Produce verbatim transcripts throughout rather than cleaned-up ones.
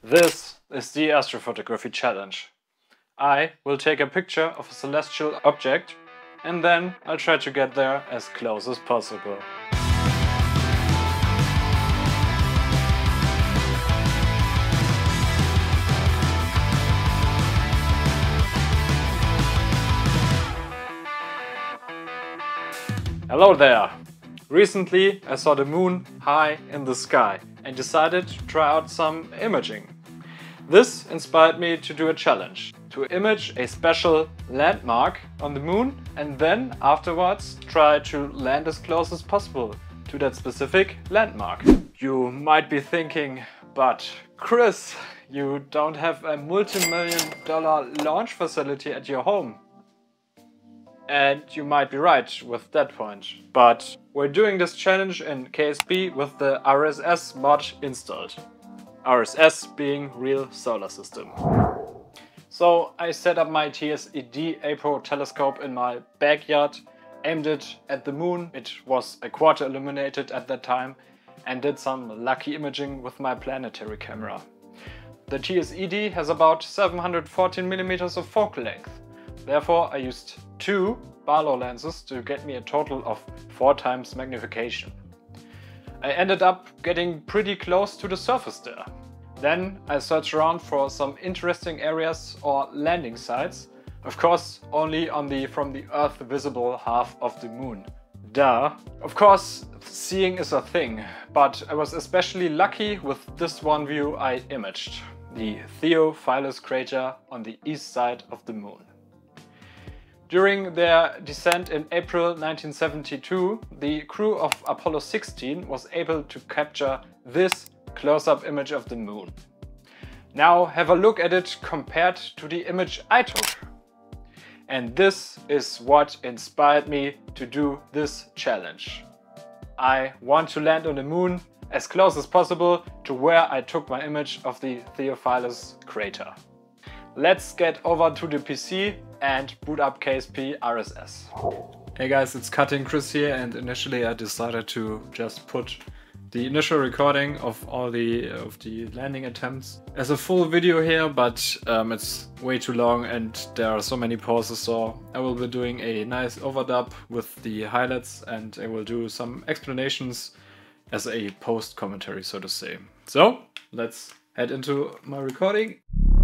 This is the Astrophotography challenge. I will take a picture of a celestial object and then I'll try to get there as close as possible. Hello there! Recently I saw the moon high in the sky and decided to try out some imaging. This inspired me to do a challenge, to image a special landmark on the moon and then afterwards try to land as close as possible to that specific landmark. You might be thinking, but Chris, you don't have a multi-million dollar launch facility at your home. And you might be right with that point, but we're doing this challenge in K S P with the R S S mod installed. R S S being real solar system. So I set up my T S E D April telescope in my backyard, aimed it at the moon, it was a quarter illuminated at that time, and did some lucky imaging with my planetary camera. The T S E D has about seven hundred fourteen millimeters of focal length. Therefore, I used two Barlow lenses to get me a total of four times magnification. I ended up getting pretty close to the surface there. Then I searched around for some interesting areas or landing sites, of course only on the from the Earth visible half of the moon. Duh! Of course, seeing is a thing, but I was especially lucky with this one view I imaged, the Theophilus crater on the east side of the moon. During their descent in April nineteen seventy-two, the crew of Apollo sixteen was able to capture this close-up image of the moon. Now have a look at it compared to the image I took. And this is what inspired me to do this challenge. I want to land on the moon as close as possible to where I took my image of the Theophilus crater. Let's get over to the P C and boot up K S P R S S. Hey guys, it's Cutting Chris here, and initially I decided to just put the initial recording of all the of the landing attempts as a full video here, but um, it's way too long and there are so many pauses, so I will be doing a nice overdub with the highlights and I will do some explanations as a post commentary, so to say. So let's head into my recording.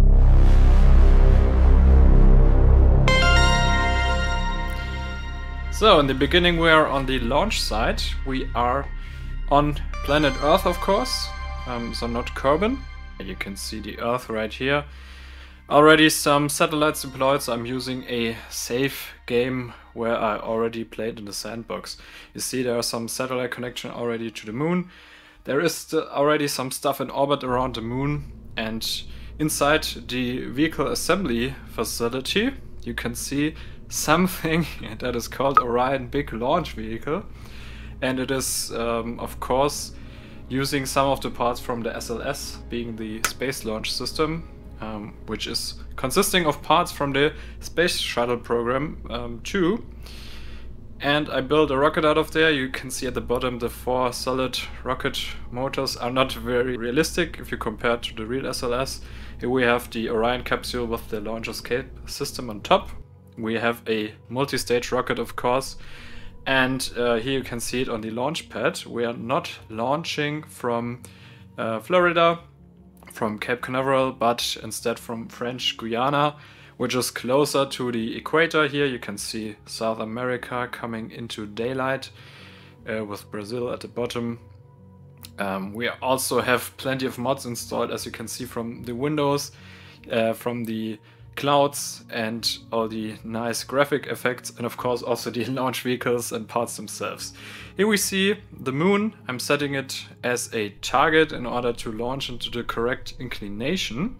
So in the beginning we are on the launch site. We are on planet Earth, of course, um, so not Kerbin. You can see the Earth right here. Already some satellites deployed, so I'm using a safe game where I already played in the sandbox. You see there are some satellite connection already to the moon. There is already some stuff in orbit around the moon, and inside the vehicle assembly facility you can see something that is called Orion Big Launch Vehicle, and it is um, of course using some of the parts from the S L S, being the Space Launch System, um, which is consisting of parts from the Space Shuttle program um, too. And I built a rocket out of there. You can see at the bottom the four solid rocket motors are not very realistic if you compare to the real S L S. Here we have the Orion capsule with the launch escape system on top. We have a multi-stage rocket, of course, and uh, here you can see it on the launch pad. We are not launching from uh, Florida, from Cape Canaveral, but instead from French Guiana, which is closer to the equator. Here you can see South America coming into daylight uh, with Brazil at the bottom. Um, we also have plenty of mods installed, as you can see from the windows, uh, from the clouds and all the nice graphic effects, and of course also the launch vehicles and parts themselves. Here we see the moon. I'm setting it as a target in order to launch into the correct inclination,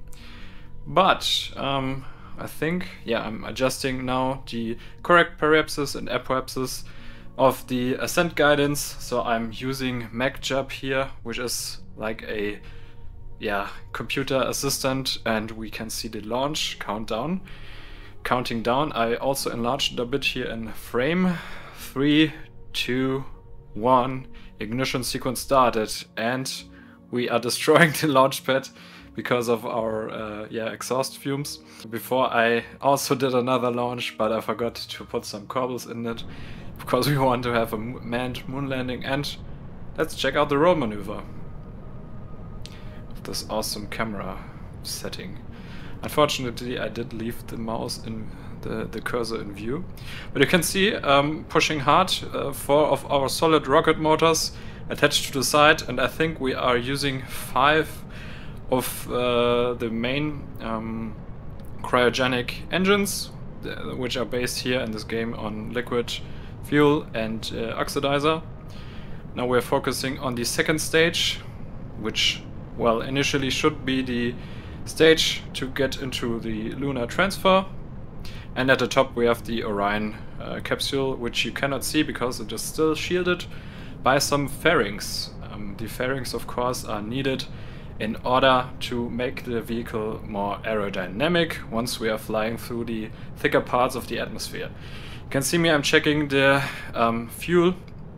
but um, I think, yeah, I'm adjusting now the correct periapsis and apoapsis of the ascent guidance. So I'm using MacJump here, which is like a yeah, computer assistant, and we can see the launch countdown, counting down. I also enlarged it a bit here in frame. Three, two, one, ignition sequence started, and we are destroying the launch pad because of our uh, yeah exhaust fumes. Before I also did another launch, but I forgot to put some corbels in it because we want to have a manned moon landing. And let's check out the roll maneuver of this awesome camera setting. Unfortunately, I did leave the mouse in the, the cursor in view, but you can see um, pushing hard, uh, four of our solid rocket motors attached to the side, and I think we are using five of uh, the main um, cryogenic engines, uh, which are based here in this game on liquid fuel and uh, oxidizer. Now we're focusing on the second stage, which, well, initially should be the stage to get into the lunar transfer. And at the top we have the Orion uh, capsule, which you cannot see because it is still shielded by some fairings. Um, the fairings, of course, are needed in order to make the vehicle more aerodynamic once we are flying through the thicker parts of the atmosphere. You can see me, I'm checking the um, fuel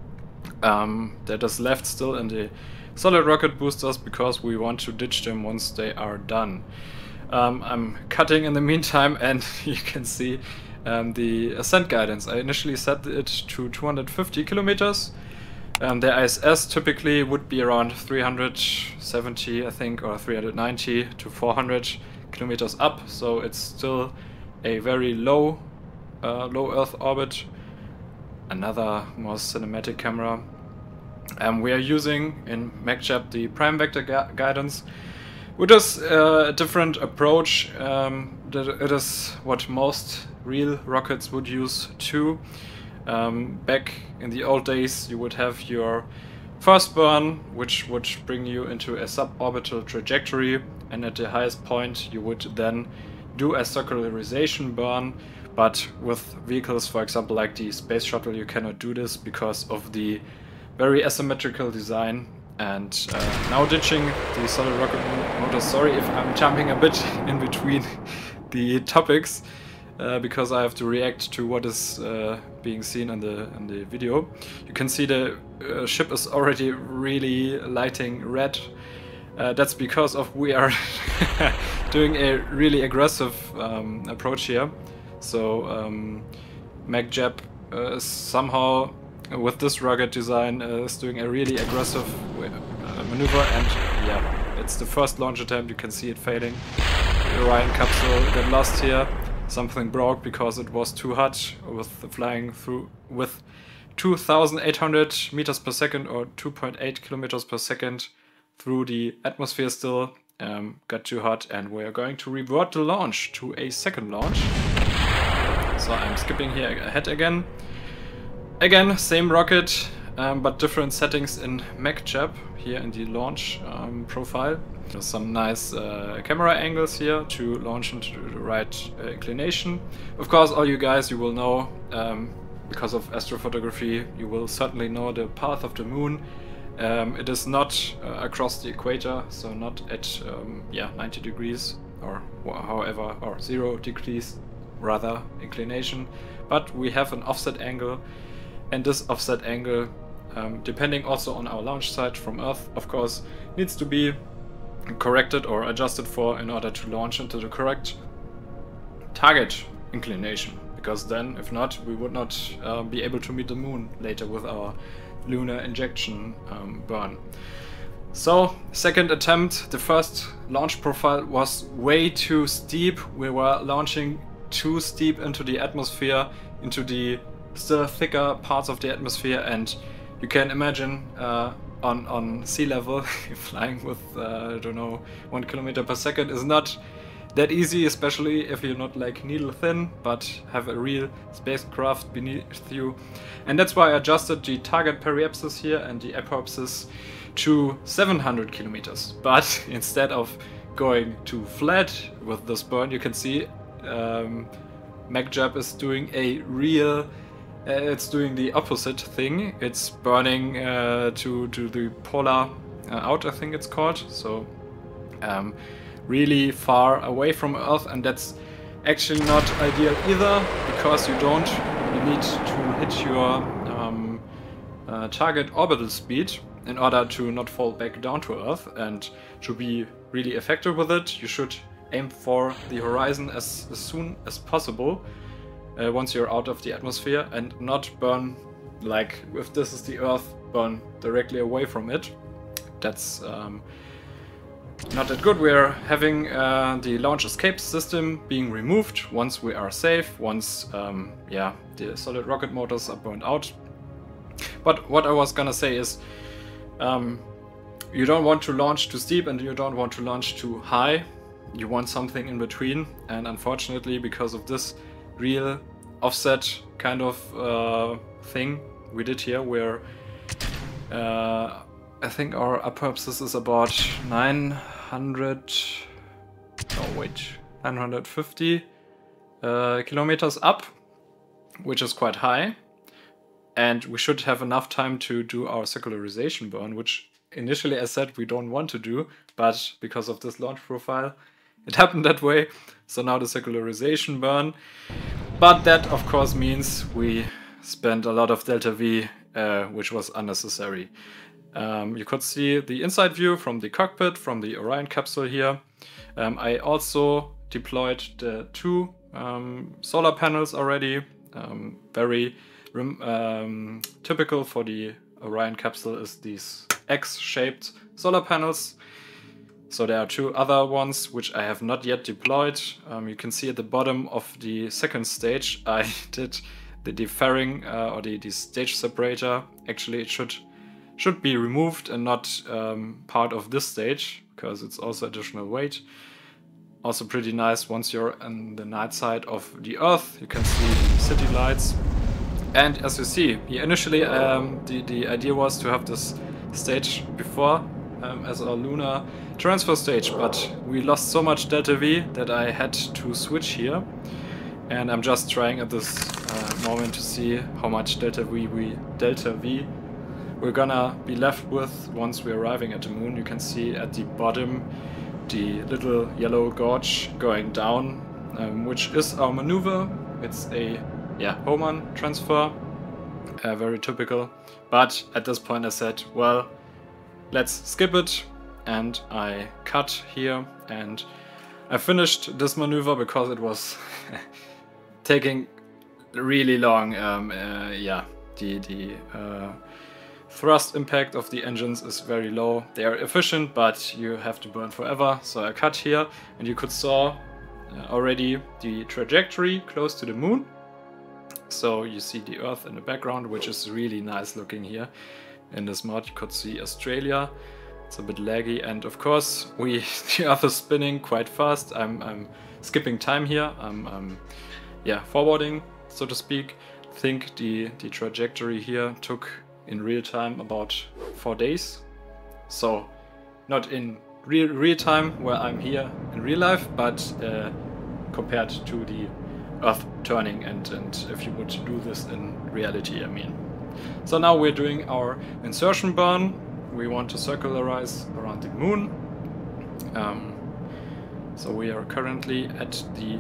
um, that is left still in the solid rocket boosters because we want to ditch them once they are done. Um, I'm cutting in the meantime, and you can see um, the ascent guidance. I initially set it to two hundred fifty kilometers. Um, the I S S typically would be around three hundred seventy, I think, or three hundred ninety to four hundred kilometers up, so it's still a very low, uh, low Earth orbit. Another more cinematic camera. Um, we are using in MacJab the prime vector gu guidance, which is uh, a different approach. Um, that it is what most real rockets would use too. Um, back in the old days, you would have your first burn, which would bring you into a suborbital trajectory, and at the highest point you would then do a circularization burn. But with vehicles, for example, like the space shuttle, you cannot do this because of the very asymmetrical design. And uh, now ditching the solid rocket motor. Sorry if I'm jumping a bit in between the topics, uh, because I have to react to what is uh, being seen in the in the video. You can see the uh, ship is already really lighting red. Uh, that's because of we are doing a really aggressive um, approach here. So um, MacJab uh, somehow, with this rugged design, uh, is doing a really aggressive uh, maneuver, and yeah, it's the first launch attempt. You can see it failing. The Orion capsule got lost here. Something broke because it was too hot with flying through with two thousand eight hundred meters per second or two point eight kilometers per second through the atmosphere still. Um, got too hot, and we're going to revert the launch to a second launch. So I'm skipping here ahead again. Again, same rocket, um, but different settings in MacJab here in the launch um, profile. There's some nice uh, camera angles here to launch into the right uh, inclination. Of course, all you guys, you will know, um, because of astrophotography, you will certainly know the path of the moon. Um, it is not uh, across the equator, so not at um, yeah ninety degrees or however, or zero degrees rather inclination, but we have an offset angle. And this offset angle, um, depending also on our launch site from Earth, of course, needs to be corrected or adjusted for in order to launch into the correct target inclination. Because then, if not, we would not uh, be able to meet the moon later with our lunar injection um, burn. So, second attempt, the first launch profile was way too steep. We were launching too steep into the atmosphere, into the still thicker parts of the atmosphere, and you can imagine uh, on, on sea level flying with, uh, I don't know, one kilometer per second is not that easy, especially if you're not like needle thin, but have a real spacecraft beneath you. And that's why I adjusted the target periapsis here and the apoapsis to seven hundred kilometers. But instead of going too flat with this burn, you can see um, MacJab is doing a real Uh, it's doing the opposite thing. It's burning uh, to, to the polar uh, out, I think it's called. So um, really far away from Earth, and that's actually not ideal either, because you don't you need to hit your um, uh, target orbital speed. in order to not fall back down to Earth and to be really effective with it, you should aim for the horizon as, as soon as possible uh, once you're out of the atmosphere, and not burn, like if this is the Earth, burn directly away from it. That's um, not that good. We're having uh, the launch escape system being removed once we are safe, once um, yeah, the solid rocket motors are burned out. But what I was gonna say is, um, you don't want to launch too steep and you don't want to launch too high. You want something in between, and unfortunately, because of this real offset kind of uh, thing we did here, where uh, I think our upper abscissa is about nine hundred, oh wait, nine hundred fifty uh, kilometers up, which is quite high, and we should have enough time to do our circularization burn, which initially I said we don't want to do, but because of this launch profile, it happened that way. So now the circularization burn. But that of course means we spent a lot of delta V, uh, which was unnecessary. Um, you could see the inside view from the cockpit, from the Orion capsule here. Um, I also deployed the two um, solar panels already. Um, very um, typical for the Orion capsule is these X-shaped solar panels. So there are two other ones which I have not yet deployed. Um, you can see at the bottom of the second stage I did the defairing uh, or the, the stage separator. Actually it should should be removed and not um, part of this stage, because it's also additional weight. Also pretty nice once you're on the night side of the Earth. You can see the city lights. And as you see, initially um, the, the idea was to have this stage before um, as our lunar transfer stage, but we lost so much delta V that I had to switch here. And I'm just trying at this uh, moment to see how much delta V we delta V we're gonna be left with once we're arriving at the moon. You can see at the bottom the little yellow gauge going down, um, which is our maneuver. It's a yeah Hohmann transfer, uh, very typical. But at this point I said, well, let's skip it, and I cut here, and I finished this maneuver because it was taking really long. Um, uh, yeah, the the uh, thrust impact of the engines is very low. They are efficient, but you have to burn forever. So I cut here, and you could saw uh, already the trajectory close to the moon. So you see the Earth in the background, which is really nice looking here. In this mod you could see Australia. It's a bit laggy, and of course we the Earth is spinning quite fast. I'm, I'm skipping time here. I'm, I'm yeah forwarding, so to speak. I think the the trajectory here took in real time about four days. So not in real real time where I'm here in real life, but uh, compared to the Earth turning, and and if you would do this in reality, I mean. So now we're doing our insertion burn. We want to circularize around the moon. Um, so we are currently at the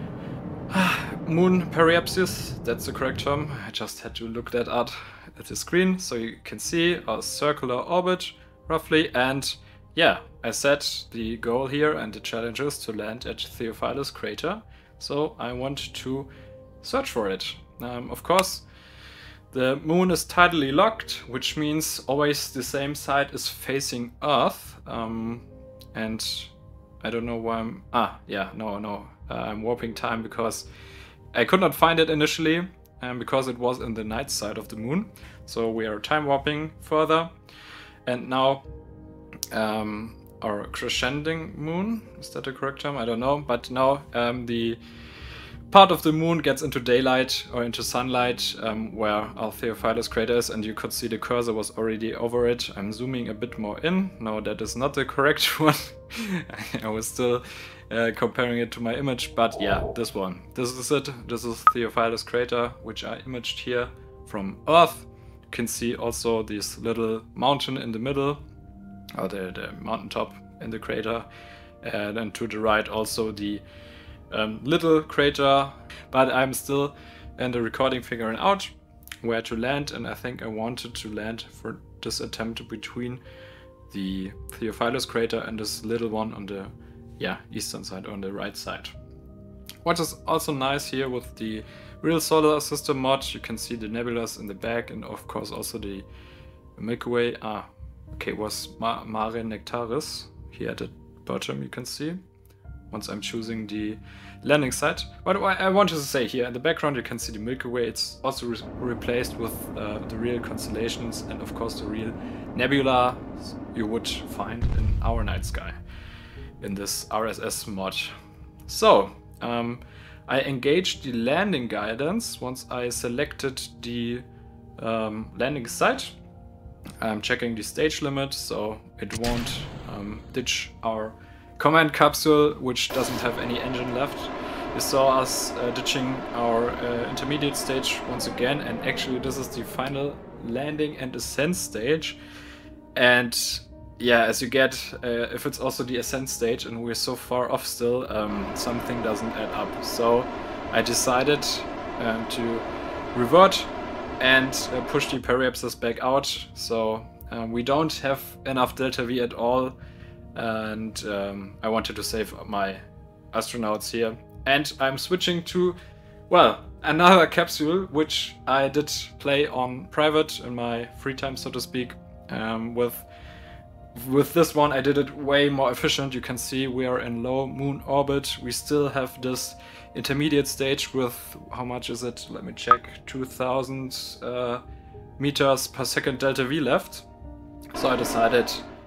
moon periapsis, that's the correct term. I just had to look that up at the screen. So you can see our circular orbit roughly, and yeah, I set the goal here and the challenge is to land at Theophilus crater. So I want to search for it. Um, of course, the moon is tidally locked, which means always the same side is facing Earth. Um, and I don't know why I'm... Ah, yeah, no, no. Uh, I'm warping time because I could not find it initially, um, because it was in the night side of the moon. So we are time warping further. And now um, our crescending moon, is that the correct term? I don't know. But now um, the part of the moon gets into daylight or into sunlight, um, where our Theophilus crater is, and you could see the cursor was already over it. I'm zooming a bit more in. No, that is not the correct one. I was still uh, comparing it to my image, but yeah, this one. This is it. This is Theophilus crater, which I imaged here from Earth. You can see also this little mountain in the middle, or the, the mountaintop in the crater, and then to the right also the Um, little crater, but I'm still in the recording figuring out where to land, and I think I wanted to land for this attempt between the Theophilus crater and this little one on the yeah eastern side, on the right side. What is also nice here with the real solar system mod, you can see the nebulas in the back, and of course also the Milky Way. Ah, okay, was Ma Mare Nectaris here at the bottom, you can see, once I'm choosing the landing site. But I wanted to say here in the background you can see the Milky Way. It's also re replaced with uh, the real constellations and of course the real nebula you would find in our night sky in this R S S mod. So um, I engaged the landing guidance once I selected the um, landing site. I'm checking the stage limit so it won't um, ditch our command capsule, which doesn't have any engine left. You saw us uh, ditching our uh, intermediate stage once again, and actually this is the final landing and ascent stage. And yeah, as you get, uh, if it's also the ascent stage and we're so far off still, um, something doesn't add up. So I decided um, to revert and uh, push the periapsis back out. So um, we don't have enough delta V at all. And um, I wanted to save my astronauts here. And I'm switching to, well, another capsule, which I did play on private in my free time, so to speak. Um, with, with this one, I did it way more efficient. You can see we are in low moon orbit. We still have this intermediate stage with, how much is it? Let me check, two thousand uh, meters per second delta V left. So I decided,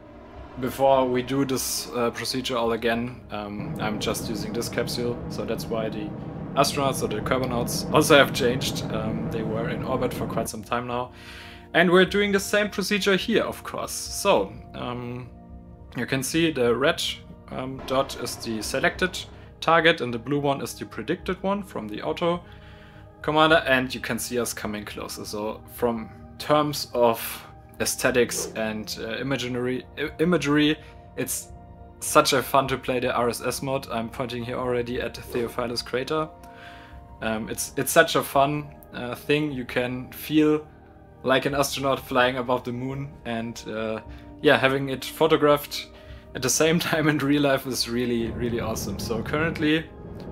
before we do this uh, procedure all again, um, I'm just using this capsule, so that's why the astronauts or the carbonauts also have changed. Um, they were in orbit for quite some time now. And we're doing the same procedure here, of course. So, um, you can see the red um, dot is the selected target and the blue one is the predicted one from the auto commander, and you can see us coming closer. So from terms of aesthetics and uh, imaginary imagery, it's such a fun to play the R S S mod. I'm pointing here already at the Theophilus crater. Um, it's it's such a fun uh, thing. You can feel like an astronaut flying above the moon, and uh, yeah, having it photographed at the same time in real life is really really awesome. So currently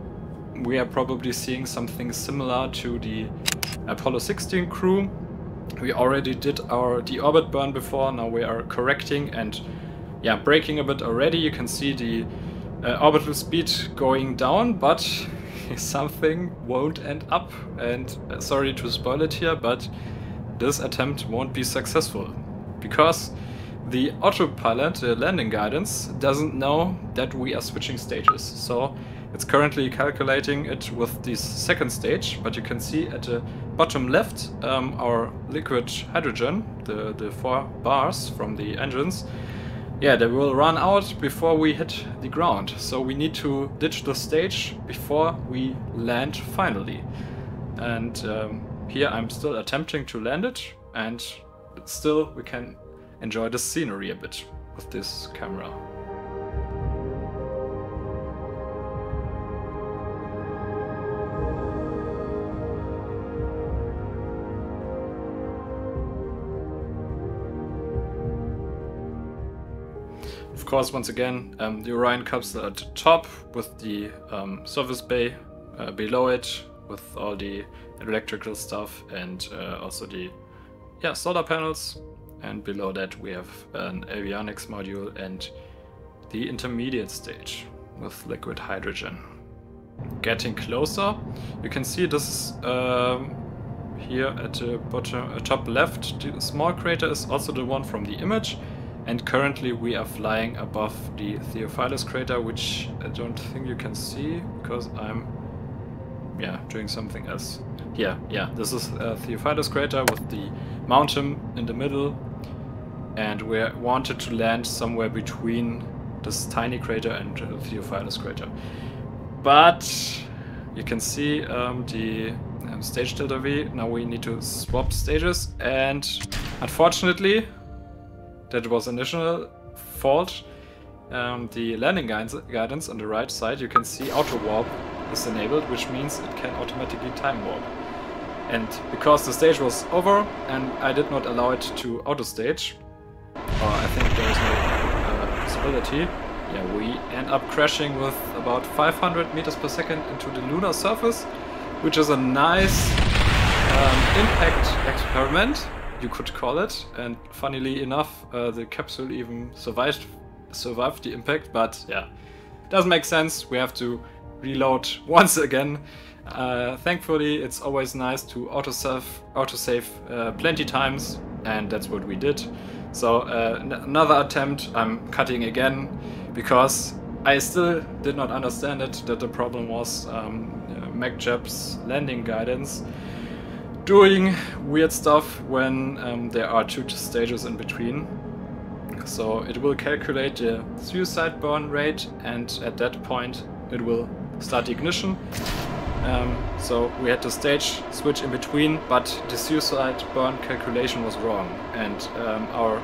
we are probably seeing something similar to the Apollo sixteen crew. We already did our deorbit burn before, now we are correcting and yeah, braking a bit already. You can see the uh, orbital speed going down, but something won't end up. And uh, sorry to spoil it here, but this attempt won't be successful because the autopilot, the landing guidance, doesn't know that we are switching stages. So it's currently calculating it with this second stage, but you can see at the bottom left um, our liquid hydrogen, the, the four bars from the engines, yeah, they will run out before we hit the ground. So we need to ditch the stage before we land finally. And um, here I'm still attempting to land it, and still we can enjoy the scenery a bit with this camera. Of course, once again, um, the Orion capsule at the top with the um, service bay uh, below it with all the electrical stuff, and uh, also the yeah solar panels. And below that we have an avionics module and the intermediate stage with liquid hydrogen. Getting closer, you can see this um, here at the bottom, uh, top left. The small crater is also the one from the image. And currently we are flying above the Theophilus crater, which I don't think you can see because I'm yeah doing something else. Yeah, yeah, this is a Theophilus crater with the mountain in the middle, and we wanted to land somewhere between this tiny crater and the Theophilus crater. But you can see um, the um, stage delta V. Now we need to swap stages, and unfortunately, that was initial fault. Um, the landing guidance on the right side, you can see auto warp is enabled, which means it can automatically time warp. And because the stage was over and I did not allow it to auto stage, or I think there is no uh, possibility, yeah, we end up crashing with about five hundred meters per second into the lunar surface, which is a nice um, impact experiment, you could call it. And funnily enough, uh, the capsule even survived survived the impact, but yeah, doesn't make sense. We have to reload once again. Uh, thankfully, it's always nice to autosave, autosave uh, plenty times, and that's what we did. So uh, another attempt, I'm cutting again, because I still did not understand it, that the problem was um, uh, MacJab's landing guidance doing weird stuff when um, there are two stages in between. So it will calculate the suicide burn rate, and at that point it will start the ignition. Um, so we had the stage switch in between, but the suicide burn calculation was wrong, and um, our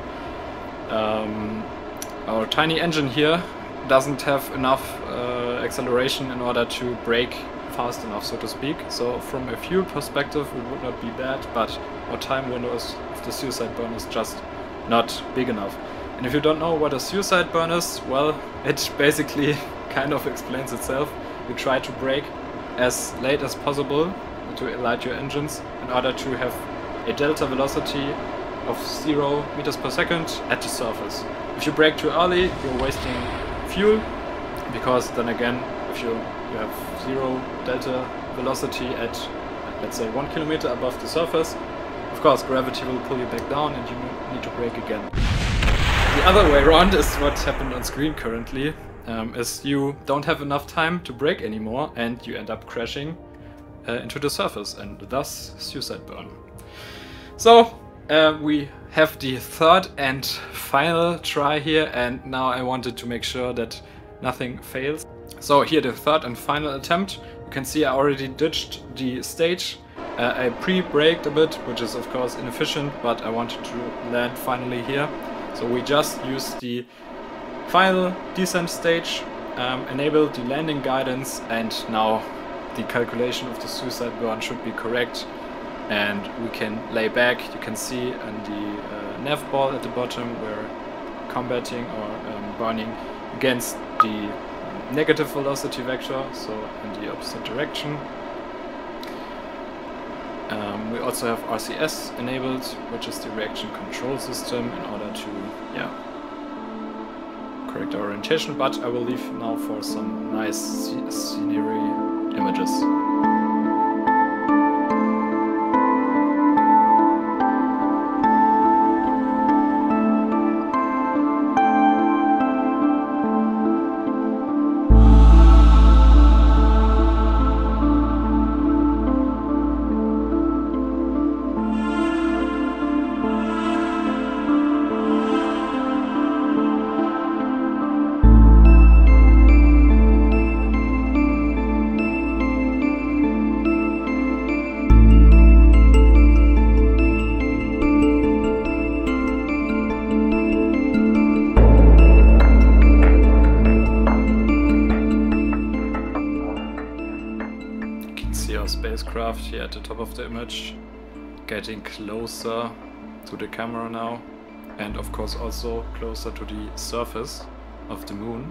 um, our tiny engine here doesn't have enough uh, acceleration in order to brake fast enough, so to speak. So from a fuel perspective it would not be bad, but our time window of the suicide burn is just not big enough. And if you don't know what a suicide burn is, well, it basically kind of explains itself. You try to brake as late as possible to light your engines in order to have a delta velocity of zero meters per second at the surface. If you brake too early, you're wasting fuel, because then again, if you, you have zero delta velocity at, let's say, one kilometer above the surface, of course gravity will pull you back down and you need to brake again. The other way around is what happened on screen currently. Um, is you don't have enough time to brake anymore and you end up crashing uh, into the surface, and thus suicide burn. So uh, we have the third and final try here, and now I wanted to make sure that nothing fails. So here the third and final attempt. You can see I already ditched the stage. Uh, I pre-braked a bit, which is of course inefficient, but I wanted to land finally here. So we just used the final descent stage, um, enabled the landing guidance, and now the calculation of the suicide burn should be correct, and we can lay back. You can see on the uh, nav ball at the bottom we're combating or um, burning against the negative velocity vector, so in the opposite direction. Um, we also have R C S enabled, which is the reaction control system, in order to yeah correct our orientation, but I will leave now for some nice scenery images. Spacecraft here at the top of the image, getting closer to the camera now, and of course also closer to the surface of the moon.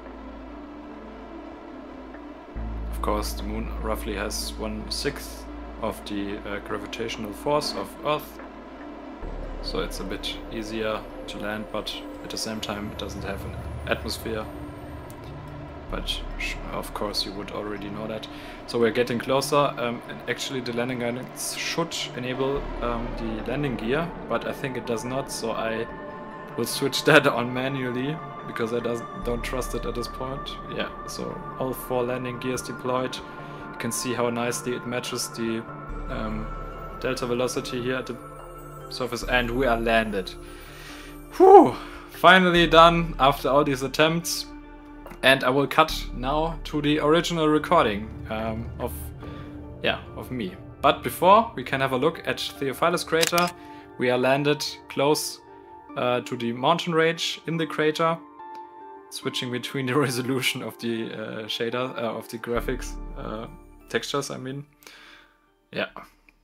Of course the moon roughly has one sixth of the uh, gravitational force of Earth, so it's a bit easier to land, but at the same time it doesn't have an atmosphere. But of course you would already know that. So we're getting closer, um, and actually the landing guidance should enable um, the landing gear, but I think it does not, so I will switch that on manually, because I does, don't trust it at this point. Yeah, so all four landing gears deployed. You can see how nicely it matches the um, delta velocity here at the surface, and we are landed. Whew! Finally done after all these attempts. And I will cut now to the original recording um, of, yeah, of me. But before we can have a look at Theophilus crater, we are landed close uh, to the mountain range in the crater, switching between the resolution of the uh, shader, uh, of the graphics, uh, textures I mean. Yeah,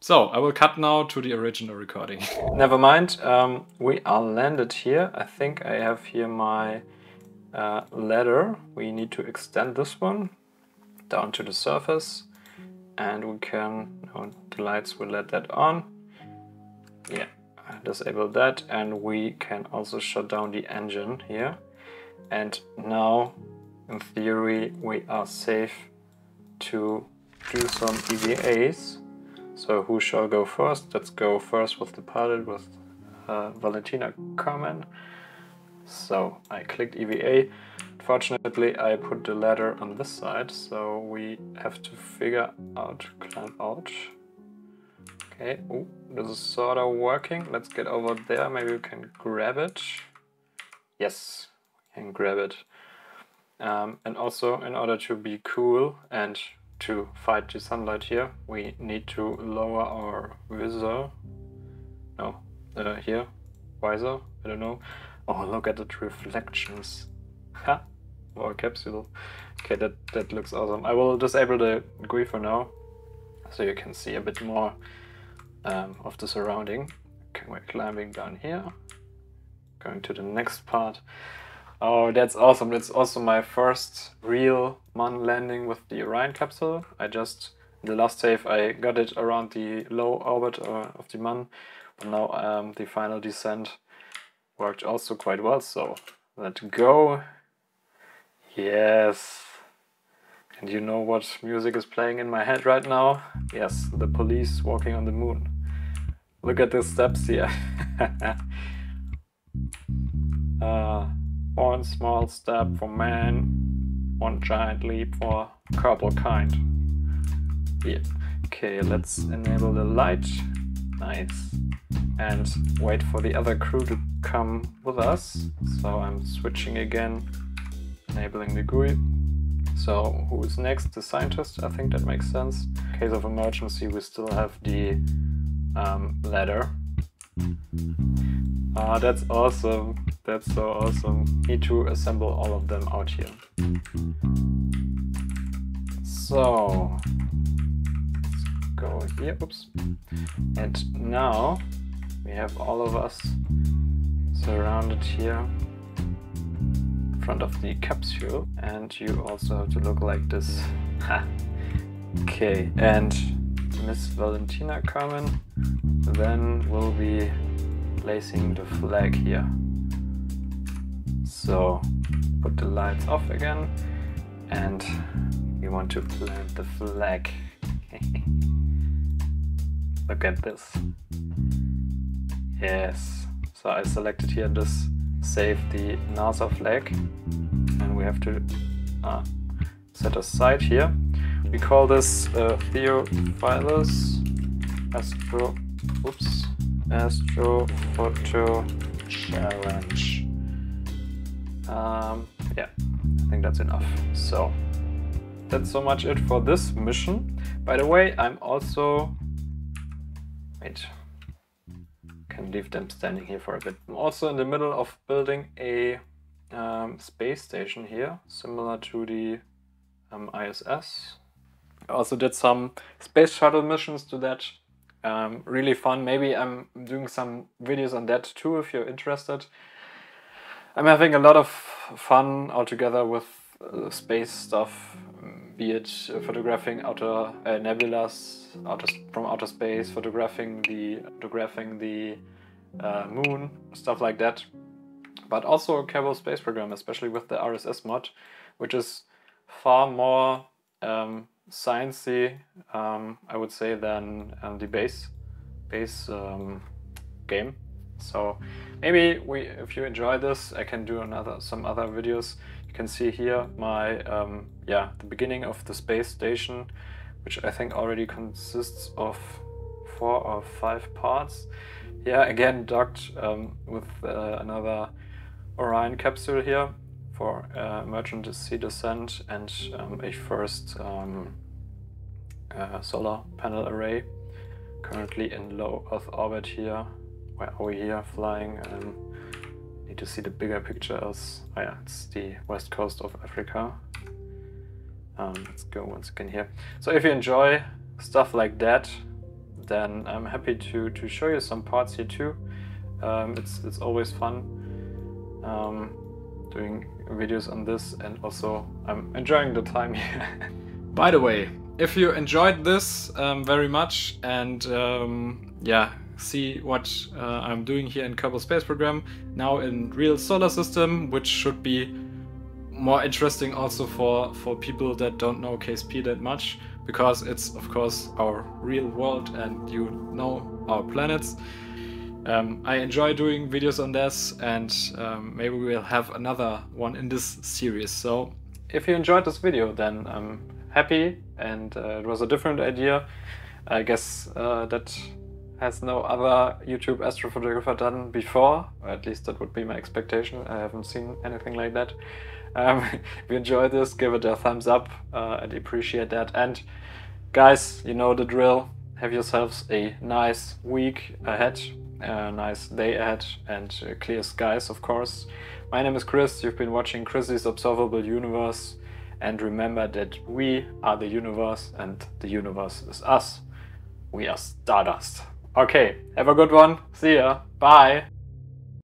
So I will cut now to the original recording. Never mind, um, we are landed here. I think I have here my uh, ladder. We need to extend this one down to the surface, and we can, no, the lights will let that on. Yeah, disable that, and we can also shut down the engine here. And now, in theory, we are safe to do some E V As. So who shall go first? Let's go first with the pilot, with uh, Valentina comment. So I clicked E V A. Fortunately, I put the ladder on this side, so we have to figure out, climb out. Okay, ooh, this is sort of working. Let's get over there, maybe we can grab it. Yes, we can grab it. Um, and also, in order to be cool and to fight the sunlight here, we need to lower our visor. No, uh, here, visor, I don't know. Oh, look at the reflections. Ha! Our capsule. Okay, that, that looks awesome. I will disable the G U I for now, so you can see a bit more um, of the surrounding. Okay, we're climbing down here. Going to the next part. Oh, that's awesome. That's also my first real Mun landing with the Orion capsule. I just, in the last save, I got it around the low orbit uh, of the Mun. But now um, the final descent worked also quite well, so let's go. Yes. And you know what music is playing in my head right now? Yes, the police walking on the moon. Look at the steps here. uh, one small step for man, one giant leap for couple kind. Yeah. Okay, let's enable the light. Nice. And wait for the other crew to come with us. So I'm switching again, enabling the G U I. So who is next? The scientist? I think that makes sense. In case of emergency, we still have the um, ladder. Ah, that's awesome. That's so awesome. Need to assemble all of them out here. So let's go here. Oops. And now we have all of us surrounded here in front of the capsule, and you also have to look like this. Ha. Okay, and Miss Valentina Carmen then will be placing the flag here. So put the lights off again, and we want to plant the flag. Look at this. Yes. So I selected here this save the NASA flag, and we have to uh, set aside here. We call this uh, Theophilus Astro oops Astrophoto Challenge. Um, yeah, I think that's enough. So that's so much it for this mission. By the way, I'm also wait. Can leave them standing here for a bit. I'm also in the middle of building a um, space station here, similar to the um, I S S. I also did some space shuttle missions to that. Um, really fun. Maybe I'm doing some videos on that too if you're interested. I'm having a lot of fun altogether with uh, space stuff, be it uh, photographing outer uh, nebulas outer, from outer space, photographing the photographing the uh, moon, stuff like that. But also a Kerbal Space Program, especially with the R S S mod, which is far more um, sciencey, um, I would say, than um, the base base um, game. So maybe we, if you enjoy this, I can do another some other videos. You can see here my um, yeah the beginning of the space station, which I think already consists of four or five parts. Yeah, again docked um, with uh, another Orion capsule here for uh, emergency descent, and um, a first um, uh, solar panel array. Currently in low Earth orbit here. Where are we here flying? Um, need to see the bigger picture as, oh yeah, it's the west coast of Africa. Um, let's go once again here. So if you enjoy stuff like that, then I'm happy to, to show you some parts here too. Um, it's, it's always fun um, doing videos on this, and also I'm enjoying the time here. By the way, if you enjoyed this um, very much and um, yeah, see what uh, I'm doing here in Kerbal Space Program, now in real solar system, which should be more interesting also for, for people that don't know K S P that much, because it's of course our real world and you know our planets. Um, I enjoy doing videos on this, and um, maybe we'll have another one in this series. So if you enjoyed this video, then I'm happy, and uh, it was a different idea. I guess uh, that has no other YouTube astrophotographer done before, or at least that would be my expectation. I haven't seen anything like that. Um, if you enjoyed this, give it a thumbs up. uh, I'd appreciate that. And guys, you know the drill. Have yourselves a nice week ahead, a nice day ahead, and uh, clear skies, of course. My name is Chris, you've been watching Chrizzly's Observable Universe, and remember that we are the universe and the universe is us. We are Stardust. Okay, have a good one. See ya. Bye.